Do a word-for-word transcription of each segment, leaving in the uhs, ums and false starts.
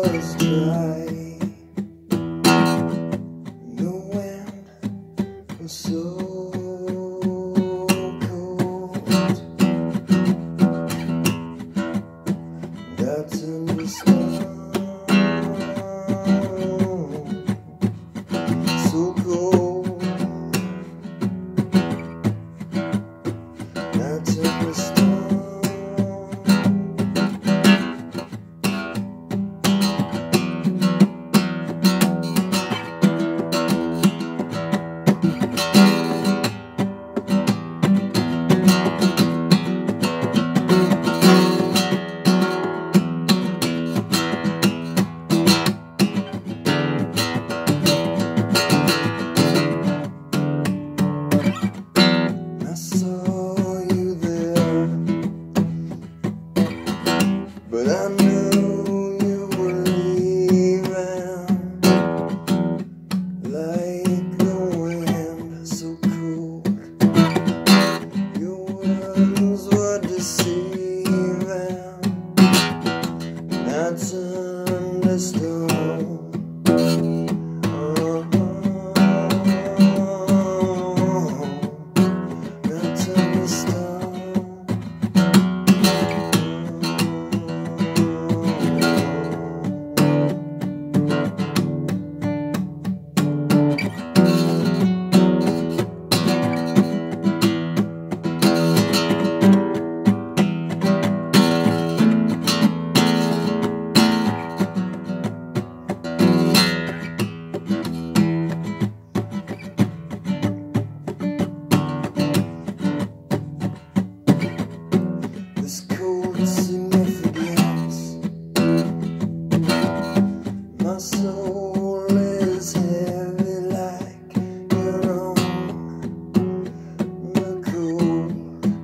was dry. The wind was so cold. That's in the stone. So cold. That's in the stone. But I knew you were leaving, like the wind, so cold. Your words were deceiving, that's in the stone. Oh, that's in the stone. Significance. My soul is heavy like your own. The cold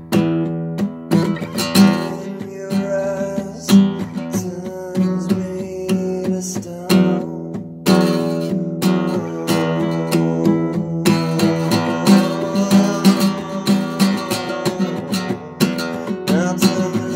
in your eyes turns me to stone. Now tell me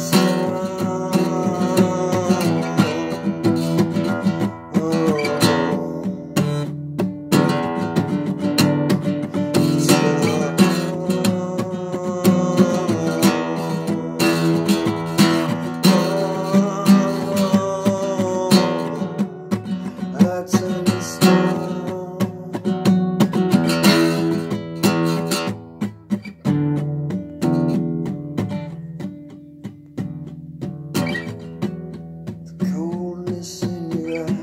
that's in the stone. The coldness in your eyes.